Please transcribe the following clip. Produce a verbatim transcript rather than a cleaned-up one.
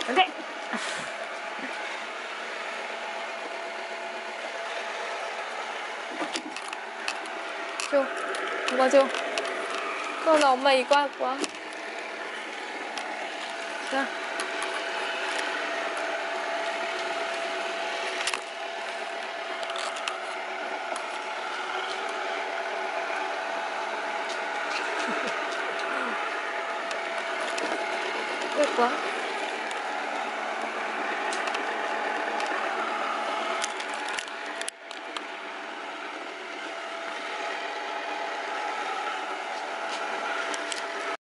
안돼. 줘. 엄마 줘. 그럼 엄마 이거 할 거야. 자. 할 거야.